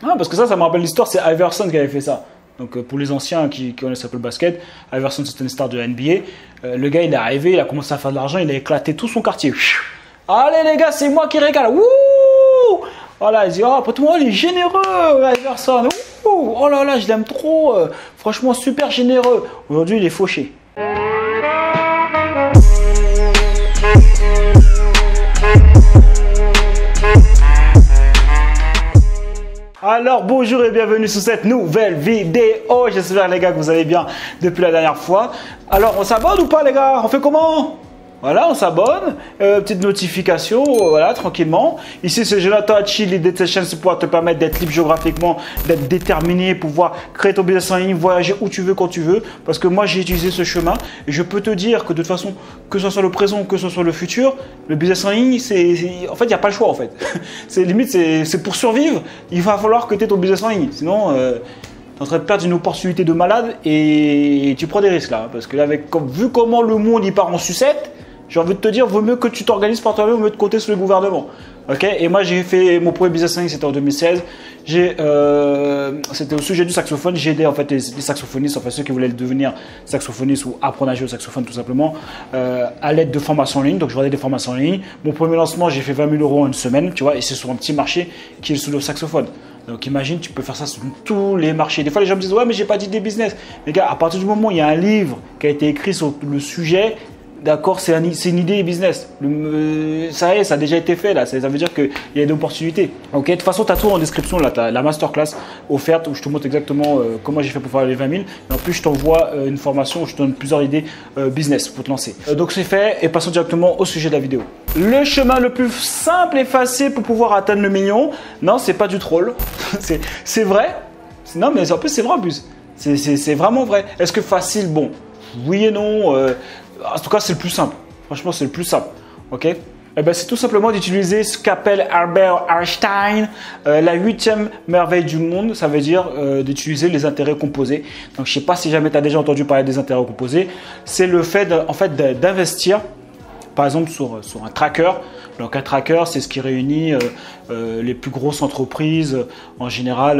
Ah, parce que ça me rappelle l'histoire, c'est Iverson qui avait fait ça. Donc pour les anciens qui connaissent un peu le basket, Iverson c'était une star de NBA. Le gars il est arrivé, il a commencé à faire de l'argent, il a éclaté tout son quartier. Allez les gars, c'est moi qui régale. Wouh! Voilà, il dit oh, tout le monde il est généreux, Iverson. Ouh! Oh là là, je l'aime trop. Franchement super généreux. Aujourd'hui il est fauché. Alors bonjour et bienvenue sur cette nouvelle vidéo. J'espère les gars que vous allez bien depuis la dernière fois. Alors on s'abonne ou pas les gars? On fait comment? Voilà, on s'abonne, petite notification, voilà, tranquillement. Ici, c'est Jonathan Hachi. L'idée de cette chaîne, c'est pouvoir te permettre d'être libre géographiquement, d'être déterminé, pouvoir créer ton business en ligne, voyager où tu veux, quand tu veux. Parce que moi, j'ai utilisé ce chemin et je peux te dire que de toute façon, que ce soit le présent ou que ce soit le futur, le business en ligne, en fait, il n'y a pas le choix en fait. C'est limite, c'est pour survivre, il va falloir que tu aies ton business en ligne. Sinon, tu es en train de perdre une opportunité de malade et tu prends des risques là. Parce que là, vu comment le monde il part en sucette, j'ai envie de te dire, vaut mieux que tu t'organises par toi-même, vaut mieux de compter sur le gouvernement. Ok? Et moi, j'ai fait mon premier business en ligne, c'était en 2016. C'était au sujet du saxophone. J'ai aidé en fait les saxophonistes, enfin ceux qui voulaient devenir saxophonistes ou apprendre à jouer au saxophone tout simplement, à l'aide de formations en ligne. Donc, je vendais des formations en ligne. Mon premier lancement, j'ai fait 20 000 € en une semaine, tu vois, et c'est sur un petit marché qui est sous le saxophone. Donc, imagine, tu peux faire ça sur tous les marchés. Des fois, les gens me disent, ouais, mais j'ai pas d'idée business. Les gars, à partir du moment où il y a un livre qui a été écrit sur le sujet, d'accord, c'est une idée business. Ça y est, ça a déjà été fait là. Ça veut dire qu'il y a des opportunités. Ok, de toute façon, tu as tout en description là. Tu as la masterclass offerte où je te montre exactement comment j'ai fait pour faire les 20 000. Et en plus, je t'envoie une formation où je te donne plusieurs idées business pour te lancer. Donc, c'est fait et passons directement au sujet de la vidéo. Le chemin le plus simple et facile pour pouvoir atteindre le million, non, c'est pas du troll. C'est vrai. Non, mais en plus, c'est vrai en plus. C'est vraiment vrai. Est-ce que facile? Bon, oui et non. En tout cas, c'est le plus simple. Franchement, c'est le plus simple. Ok? Eh ben, c'est tout simplement d'utiliser ce qu'appelle Albert Einstein la 8e merveille du monde. Ça veut dire d'utiliser les intérêts composés. Donc, je ne sais pas si jamais tu as déjà entendu parler des intérêts composés. C'est le fait, d'investir, par exemple, sur un tracker. Donc, un tracker, c'est ce qui réunit les plus grosses entreprises en général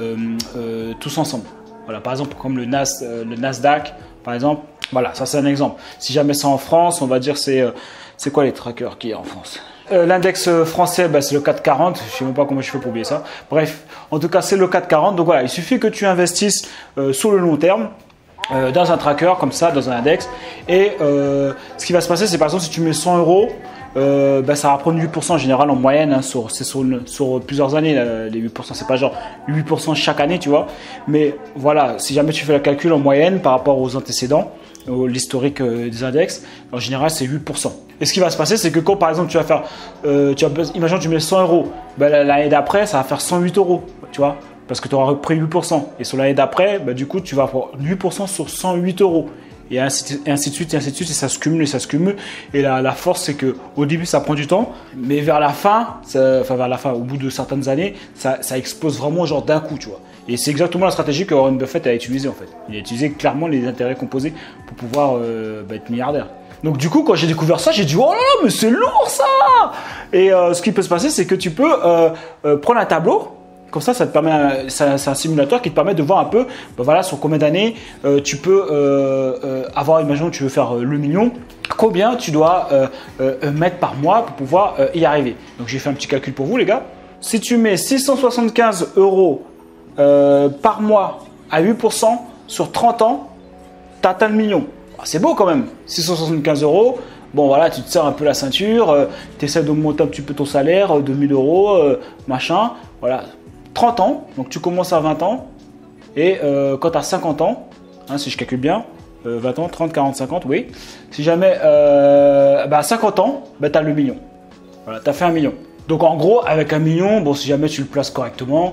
tous ensemble. Voilà, par exemple, comme le Nasdaq, par exemple. Voilà, ça c'est un exemple. Si jamais c'est en France, on va dire c'est quoi les trackers qui est en France? L'index français, c'est le CAC 40. Je ne sais même pas comment je fais pour oublier ça. Bref, en tout cas, c'est le CAC 40. Donc voilà, il suffit que tu investisses sur le long terme dans un tracker comme ça, dans un index. Et ce qui va se passer, c'est par exemple si tu mets 100 €, ça va prendre 8% en général en moyenne. Hein, sur plusieurs années, les 8%, c'est pas genre 8% chaque année, tu vois. Mais voilà, si jamais tu fais le calcul en moyenne par rapport aux antécédents, l'historique des index, en général c'est 8%. Et ce qui va se passer, c'est que quand par exemple tu vas faire, imagine tu mets 100 €, l'année d'après ça va faire 108 €, tu vois, parce que tu auras repris 8%. Et sur l'année d'après, du coup tu vas avoir 8% sur 108 €. Et ainsi de suite, et ça se cumule, et ça se cumule. Et la force, c'est qu'au début, ça prend du temps, mais vers la fin, au bout de certaines années, ça explose vraiment genre d'un coup, tu vois. Et c'est exactement la stratégie que Warren Buffett a utilisée en fait. Il a utilisé clairement les intérêts composés pour pouvoir être milliardaire. Donc du coup, quand j'ai découvert ça, j'ai dit « Oh là là, mais c'est lourd ça !» Et ce qui peut se passer, c'est que tu peux prendre un tableau. Comme ça te permet, c'est un simulateur qui te permet de voir un peu, voilà, sur combien d'années tu peux avoir, imaginons que tu veux faire le million, combien tu dois mettre par mois pour pouvoir y arriver. Donc j'ai fait un petit calcul pour vous les gars. Si tu mets 675 € par mois à 8% sur 30 ans, tu atteins le million. C'est beau quand même, 675 €. Bon voilà, tu te serres un peu la ceinture, tu essaies d'augmenter un petit peu ton salaire, 2000 €, machin, voilà. 30 ans, donc tu commences à 20 ans, et quand tu as 50 ans, hein, si je calcule bien, 20 ans, 30, 40, 50, oui. Si jamais à 50 ans, tu as le million. Voilà, tu as fait 1 million. Donc en gros, avec 1 million, bon, si jamais tu le places correctement,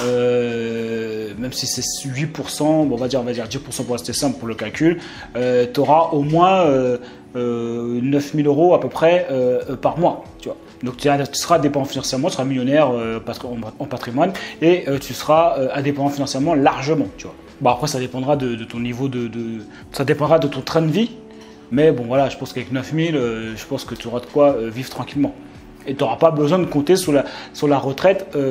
même si c'est 8%, bon, on va dire 10% pour rester simple pour le calcul, tu auras au moins 9 000 € à peu près par mois, tu vois. Donc tu seras indépendant financièrement, tu seras millionnaire en patrimoine et tu seras indépendant financièrement largement, tu vois. Bon, après ça dépendra de ton niveau ça dépendra de ton train de vie, mais bon voilà, je pense qu'avec 9 000, je pense que tu auras de quoi vivre tranquillement. Et tu n'auras pas besoin de compter sur la retraite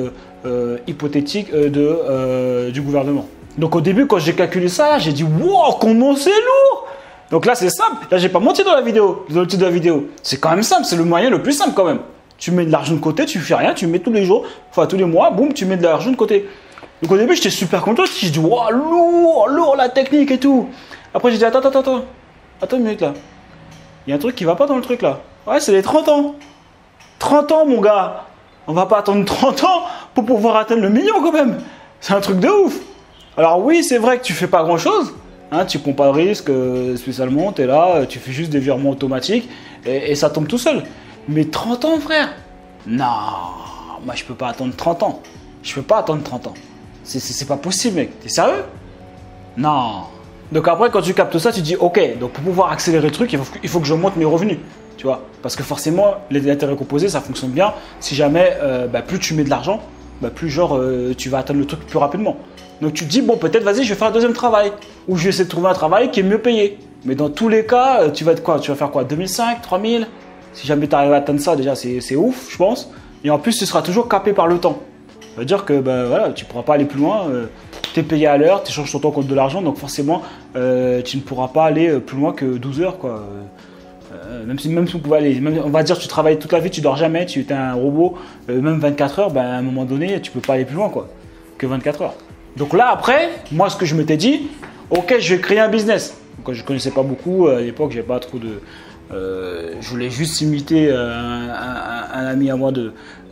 hypothétique du gouvernement. Donc au début, quand j'ai calculé ça, j'ai dit wow, comment c'est lourd! Donc là, c'est simple. Là, j'ai pas menti dans le titre de la vidéo. C'est quand même simple. C'est le moyen le plus simple quand même. Tu mets de l'argent de côté, tu fais rien, tu mets tous les jours, enfin tous les mois, boum, tu mets de l'argent de côté. Donc au début, j'étais super content. J'ai dit wow, lourd la technique et tout. Après, j'ai dit attends une minute là. Il y a un truc qui va pas dans le truc là. Ouais, c'est les 30 ans. 30 ans, mon gars. On va pas attendre 30 ans pour pouvoir atteindre le million quand même. C'est un truc de ouf. Alors oui, c'est vrai que tu fais pas grand chose. Hein, tu prends pas de risque spécialement. Tu es là, tu fais juste des virements automatiques et ça tombe tout seul. Mais 30 ans, frère. Non, moi je peux pas attendre 30 ans. Je peux pas attendre 30 ans. C'est pas possible, mec. T'es sérieux? Non. Donc après, quand tu captes ça, tu dis ok, donc pour pouvoir accélérer le truc, il faut que j'augmente mes revenus. Tu vois, parce que forcément, les intérêts composés, ça fonctionne bien. Si jamais, plus tu mets de l'argent, plus genre, tu vas atteindre le truc plus rapidement. Donc tu te dis, bon, peut-être, vas-y, je vais faire un deuxième travail. Ou je vais essayer de trouver un travail qui est mieux payé. Mais dans tous les cas, tu vas être quoi? Tu vas faire quoi? 2005, 3000? Si jamais tu arrives à atteindre ça, déjà, c'est ouf, je pense. Et en plus, tu seras toujours capé par le temps. Ça veut dire que voilà, tu ne pourras pas aller plus loin. Tu es payé à l'heure, tu échanges ton temps contre de l'argent. Donc forcément, tu ne pourras pas aller plus loin que 12 heures, quoi. Même si on pouvait aller, on va dire que tu travailles toute la vie, tu dors jamais, tu es un robot, même 24 heures, à un moment donné, tu peux pas aller plus loin quoi, que 24 heures. Donc là après, moi ce que je m'étais dit, ok, je vais créer un business. Quand je connaissais pas beaucoup, à l'époque j'avais pas trop de... je voulais juste imiter un ami à moi d'un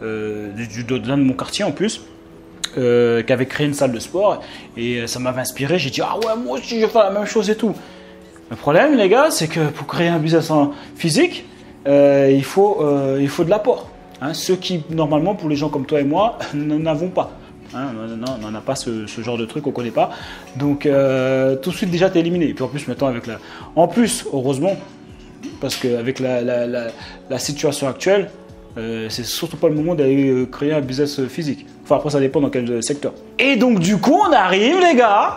de mon quartier en plus, qui avait créé une salle de sport et ça m'avait inspiré, j'ai dit ah ouais moi aussi je vais faire la même chose et tout. Le problème, les gars, c'est que pour créer un business en physique, il faut de l'apport. Hein, ceux qui, normalement, pour les gens comme toi et moi, n'en avons pas. Hein, on n'a pas ce genre de truc, on ne connaît pas. Donc, tout de suite, déjà, tu es éliminé. Et puis, en plus, maintenant, En plus, heureusement, parce qu'avec la situation actuelle, c'est surtout pas le moment d'aller créer un business physique. Enfin, après, ça dépend dans quel secteur. Et donc, du coup, on arrive, les gars,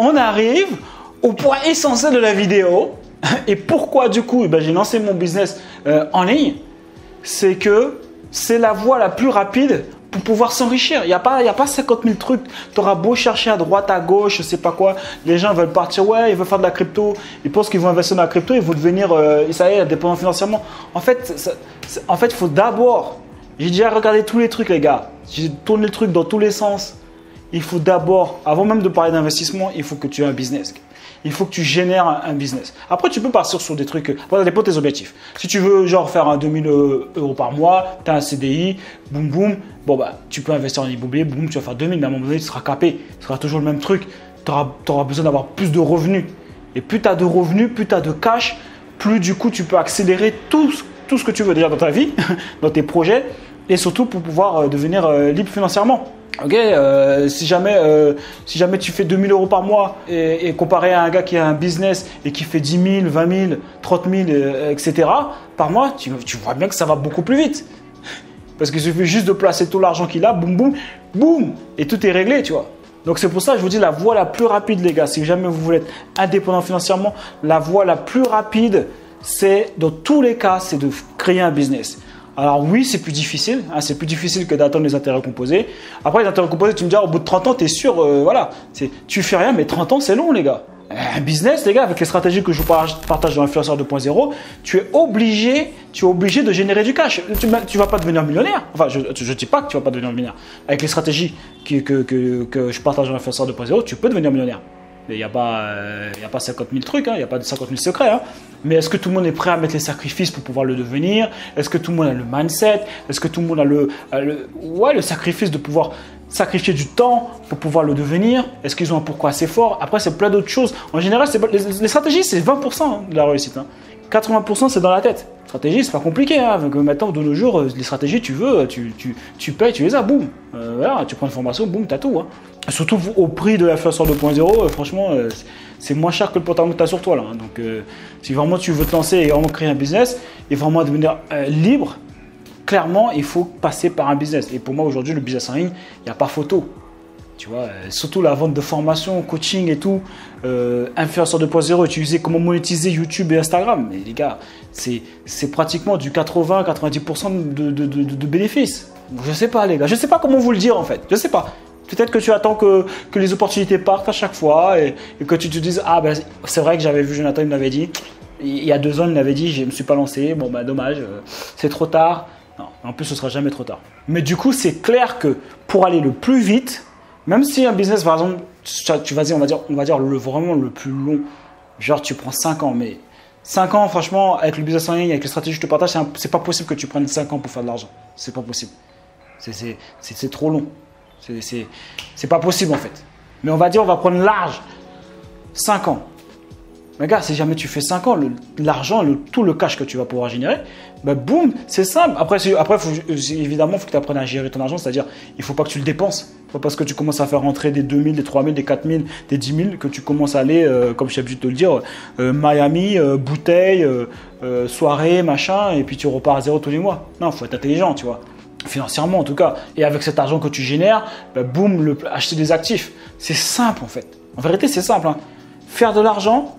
au point essentiel de la vidéo. Et pourquoi du coup j'ai lancé mon business en ligne, c'est que c'est la voie la plus rapide pour pouvoir s'enrichir. Il n'y a pas 50 000 trucs. Tu auras beau chercher à droite, à gauche, je sais pas quoi. Les gens veulent partir, ouais, ils veulent faire de la crypto. Ils pensent qu'ils vont investir dans la crypto, ils vont devenir, ça y est, dépendants financièrement. En fait, il faut d'abord, j'ai déjà regardé tous les trucs les gars. J'ai tourné le truc dans tous les sens. Il faut d'abord, avant même de parler d'investissement, il faut que tu aies un business. Il faut que tu génères un business. Après, tu peux partir sur des trucs. Après, ça dépend de tes objectifs. Si tu veux, genre, faire un 2000 € par mois, tu as un CDI, boum, boum. Bon, tu peux investir en immobilier, boum, tu vas faire 2000, mais à un moment donné, tu seras capé. Ce sera toujours le même truc. Tu auras besoin d'avoir plus de revenus. Et plus tu as de revenus, plus tu as de cash, plus du coup, tu peux accélérer tout ce que tu veux déjà dans ta vie, dans tes projets, et surtout pour pouvoir devenir libre financièrement. Ok, si jamais tu fais 2000 € par mois et comparé à un gars qui a un business et qui fait 10 000, 20 000, 30 000, etc. par mois, tu vois bien que ça va beaucoup plus vite. Parce qu'il suffit juste de placer tout l'argent qu'il a, boum, boum, boum, et tout est réglé, tu vois. Donc c'est pour ça que je vous dis la voie la plus rapide, les gars, si jamais vous voulez être indépendant financièrement, la voie la plus rapide, c'est dans tous les cas, c'est de créer un business. Alors oui, c'est plus difficile, hein, c'est plus difficile que d'attendre les intérêts composés. Après, les intérêts composés, tu me dis, au bout de 30 ans, tu es sûr, voilà, tu fais rien, mais 30 ans, c'est long, les gars. Un business, les gars, avec les stratégies que je vous partage dans Influenceur 2.0, tu es obligé de générer du cash. Tu vas pas devenir millionnaire. Enfin, je ne dis pas que tu vas pas devenir millionnaire. Avec les stratégies que je partage dans Influenceur 2.0, tu peux devenir millionnaire. Il n'y a pas 50 000 trucs, hein, il n'y a pas de 50 000 secrets. Hein. Mais est-ce que tout le monde est prêt à mettre les sacrifices pour pouvoir le devenir? Est-ce que tout le monde a le mindset? Est-ce que tout le monde a le sacrifice de pouvoir sacrifier du temps pour pouvoir le devenir? Est-ce qu'ils ont un pourquoi assez fort? Après, c'est plein d'autres choses. En général, les stratégies, c'est 20% de la réussite. Hein. 80%, c'est dans la tête. Stratégie, c'est pas compliqué. Hein. Maintenant, de nos jours, les stratégies, tu payes, tu les as, boum. Voilà, tu prends une formation, boum, t'as tout. Hein. Surtout au prix de l'influenceur 2.0, franchement, c'est moins cher que le pantalon que tu as sur toi. Là, hein. Donc, si vraiment tu veux te lancer et vraiment créer un business et vraiment devenir libre, clairement, il faut passer par un business. Et pour moi, aujourd'hui, le business en ligne, il n'y a pas photo. Tu vois, surtout la vente de formation, coaching et tout, influenceur 2.0, utiliser comment monétiser YouTube et Instagram. Mais les gars, c'est pratiquement du 80-90% de bénéfices. Je sais pas, les gars. Je sais pas comment vous le dire, en fait. Je sais pas. Peut-être que tu attends que les opportunités partent à chaque fois et que tu te dises, ah ben c'est vrai que j'avais vu Jonathan, il me l'avait dit. Il y a 2 ans, il me l'avait dit, je ne me suis pas lancé. Bon, ben dommage, c'est trop tard. Non, en plus, ce sera jamais trop tard. Mais du coup, c'est clair que pour aller le plus vite, même si un business, par exemple, tu vas dire, on va dire vraiment le plus long, genre tu prends 5 ans, mais 5 ans, franchement, avec le business en ligne, avec les stratégies que je te partage, c'est pas possible que tu prennes 5 ans pour faire de l'argent. C'est pas possible. C'est trop long. C'est pas possible en fait. Mais on va dire, on va prendre large. 5 ans. Mais gars, si jamais tu fais 5 ans, l'argent, tout le cash que tu vas pouvoir générer, bah boum, c'est simple. Après évidemment, il faut que tu apprennes à gérer ton argent, c'est-à-dire, il ne faut pas que tu le dépenses. Pas parce que tu commences à faire rentrer des 2000, des 3000, des 4000, des 10 000 que tu commences à aller, comme j'ai l'habitude de te le dire, Miami, bouteille, soirée, machin, et puis tu repars à zéro tous les mois. Non, il faut être intelligent, tu vois. Financièrement en tout cas. Et avec cet argent que tu génères, bah boum, acheter des actifs. C'est simple en fait. En vérité, c'est simple. Hein. Faire de l'argent,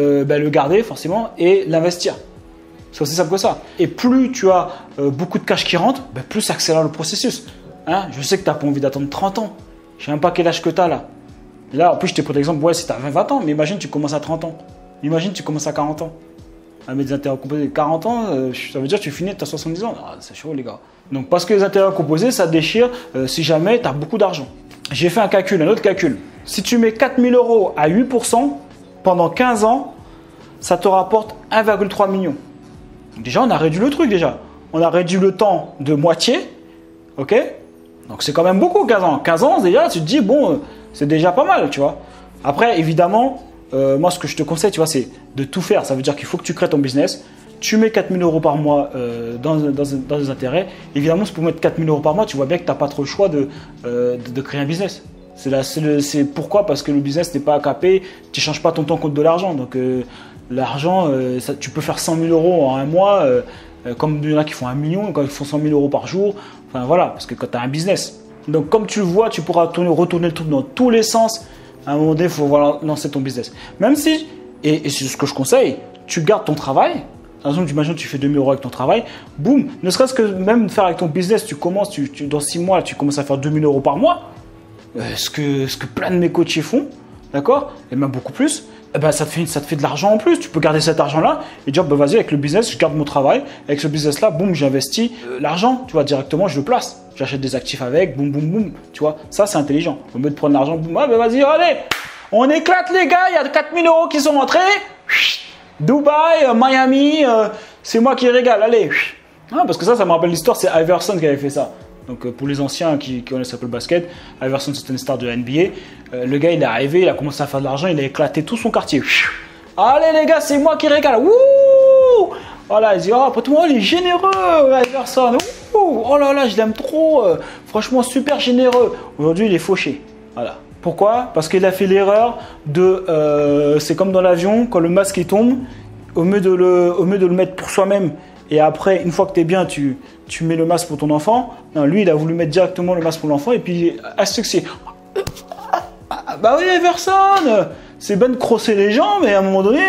le garder forcément et l'investir. C'est aussi simple que ça. Et plus tu as beaucoup de cash qui rentre, plus ça accélère le processus. Hein, je sais que tu n'as pas envie d'attendre 30 ans. Je ne sais même pas quel âge que tu as là. Là, en plus, je t'ai pris l'exemple, ouais, si tu as 20 ans, mais imagine tu commences à 30 ans. Imagine tu commences à 40 ans. À mettre des intérêts composés 40 ans, ça veut dire que tu finis, tu as 70 ans. Ah, c'est chaud les gars. Donc parce que les intérêts composés, ça déchire si jamais tu as beaucoup d'argent. J'ai fait un autre calcul. Si tu mets 4 000 € à 8%, pendant 15 ans, ça te rapporte 1,3 million. Donc déjà, on a réduit le truc déjà. On a réduit le temps de moitié. Ok? Donc c'est quand même beaucoup 15 ans. 15 ans, déjà, tu te dis, bon, c'est déjà pas mal, tu vois. Après, évidemment, moi, ce que je te conseille, tu vois, c'est de tout faire. Ça veut dire qu'il faut que tu crées ton business. Tu mets 4 000 € par mois dans des intérêts. Évidemment, si pour mettre 4 000 € par mois, tu vois bien que tu n'as pas trop le choix de créer un business. C'est pourquoi? Parce que le business n'est pas capé, tu ne changes pas ton temps contre de l'argent. Donc, l'argent, tu peux faire 100 000 € en un mois, comme il y en a qui font 1 million, quand ils font 100 000 € par jour. Enfin, voilà, parce que quand tu as un business. Donc, comme tu le vois, tu pourras retourner le truc dans tous les sens. À un moment donné, il faut lancer ton business. Même si, et c'est ce que je conseille, tu gardes ton travail. Par exemple, imagine que tu fais 2 000 € avec ton travail, boum, ne serait-ce que même faire avec ton business, tu commences, dans 6 mois, tu commences à faire 2 000 € par mois, ce que plein de mes coachés font, d'accord, et même beaucoup plus, ça te fait de l'argent en plus. Tu peux garder cet argent-là et dire, vas-y, avec le business, je garde mon travail, avec ce business-là, boum, j'investis l'argent, tu vois, directement, je le place. J'achète des actifs avec, boum, boum, boum, tu vois, ça c'est intelligent. Au lieu de prendre l'argent, boum, vas-y, allez, on éclate les gars, il y a 4 000 € qui sont rentrés. Dubaï, Miami, c'est moi qui régale, allez. Ah, parce que ça me rappelle l'histoire, c'est Iverson qui avait fait ça. Donc pour les anciens qui connaissent un peu le basket, Iverson c'était une star de la NBA. Le gars il est arrivé, il a commencé à faire de l'argent, il a éclaté tout son quartier. Allez les gars, c'est moi qui régale. Wouh! Voilà, il dit, après tout, il est généreux, Iverson. Ouh! Oh là là, je l'aime trop. Franchement, super généreux. Aujourd'hui, il est fauché. Voilà. Pourquoi? Parce qu'il a fait l'erreur de... c'est comme dans l'avion, quand le masque il tombe, au mieux de le mettre pour soi-même, et après, une fois que tu es bien, tu mets le masque pour ton enfant. Non, lui, il a voulu mettre directement le masque pour l'enfant, et puis asphyxié. Bah oui, Iverson, c'est bien de crosser les gens, mais à un moment donné...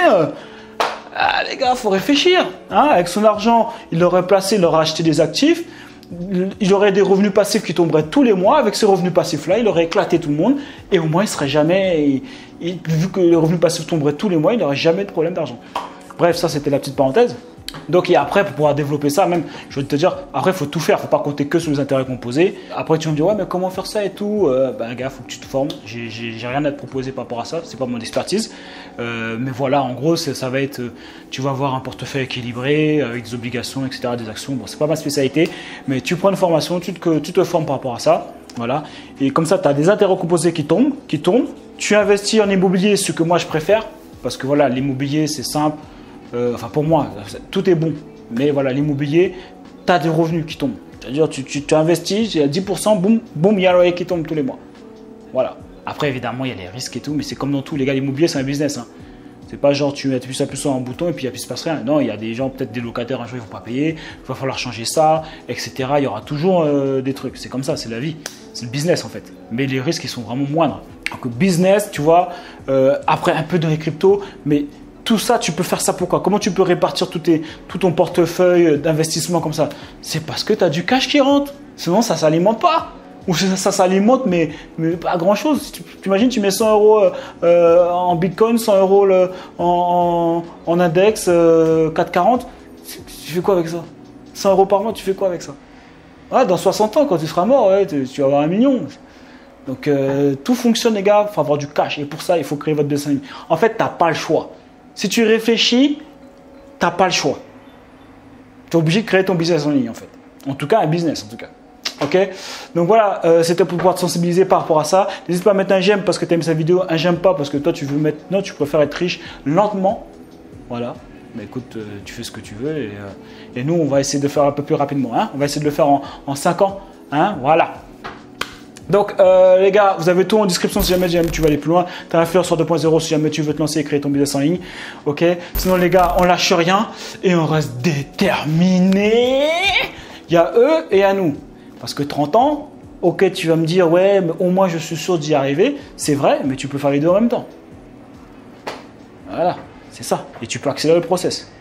les gars, faut réfléchir. Hein, avec son argent, il aurait placé, il aurait acheté des actifs. Il aurait des revenus passifs qui tomberaient tous les mois. Avec ces revenus passifs-là, il aurait éclaté tout le monde. Et au moins, il serait jamais... vu que les revenus passifs tomberaient tous les mois, il n'aurait jamais de problème d'argent. Bref, ça, c'était la petite parenthèse. Donc, et après, pour pouvoir développer ça, même, je veux te dire, après, il faut tout faire. Il ne faut pas compter que sur les intérêts composés. Après, tu vas me dire, ouais, mais comment faire ça et tout? Gars, il faut que tu te formes. J'ai rien à te proposer par rapport à ça. Ce n'est pas mon expertise. Mais voilà, en gros, ça va être, tu vas avoir un portefeuille équilibré, avec des obligations, etc., des actions. Bon, ce n'est pas ma spécialité, mais tu prends une formation, tu te formes par rapport à ça. Voilà. Et comme ça, tu as des intérêts composés qui tombent. Tu investis en immobilier, ce que moi, je préfère. Parce que voilà, l'immobilier, c'est simple. Pour moi, tout est bon. Mais voilà, l'immobilier, tu as des revenus qui tombent. C'est-à-dire, tu investis, il y a 10%, boum, boum, il y a le loyer qui tombe tous les mois. Voilà. Après, évidemment, il y a les risques et tout, mais c'est comme dans tout. Les gars, l'immobilier, c'est un business. Hein. C'est pas genre, tu appuies sur un bouton et puis il ne se passe rien. Non, il y a des gens, peut-être des locataires, un jour, ils ne vont pas payer. Il va falloir changer ça, etc. Il y aura toujours des trucs. C'est comme ça, c'est la vie. C'est le business, en fait. Mais les risques, ils sont vraiment moindres. Donc, business, tu vois, après, un peu dans les cryptos, mais... Tout ça, tu peux faire ça pourquoi? Comment tu peux répartir tout ton portefeuille d'investissement comme ça? C'est parce que tu as du cash qui rentre. Sinon, ça ne s'alimente pas. Ou ça s'alimente, mais pas grand-chose. Tu imagines, tu mets 100 euros en Bitcoin, 100 euros en index, 4,40. Tu fais quoi avec ça? 100 euros par mois, tu fais quoi avec ça? Ah, dans 60 ans, quand tu seras mort, ouais, tu vas avoir 1 million. Donc, tout fonctionne, les gars. Il faut avoir du cash. Et pour ça, il faut créer votre business en ligne. En fait, tu n'as pas le choix. Si tu réfléchis, tu n'as pas le choix. Tu es obligé de créer ton business en ligne, en fait. En tout cas, un business, en tout cas. Ok, donc voilà, c'était pour pouvoir te sensibiliser par rapport à ça. N'hésite pas à mettre un j'aime parce que tu aimes cette vidéo, un j'aime pas parce que toi tu veux mettre non, tu préfères être riche lentement. Voilà, mais écoute, tu fais ce que tu veux et nous on va essayer de faire un peu plus rapidement. Hein, on va essayer de le faire en 5 ans. Hein, voilà. Donc les gars, vous avez tout en description si jamais tu veux aller plus loin. Tu as Influenceur 2.0 si jamais tu veux te lancer et créer ton business en ligne. Ok, sinon les gars, on lâche rien et on reste déterminé. Il y a eux et à nous. Parce que 30 ans, ok, tu vas me dire, ouais, mais au moins je suis sûr d'y arriver. C'est vrai, mais tu peux faire les deux en même temps. Voilà, c'est ça. Et tu peux accélérer le process.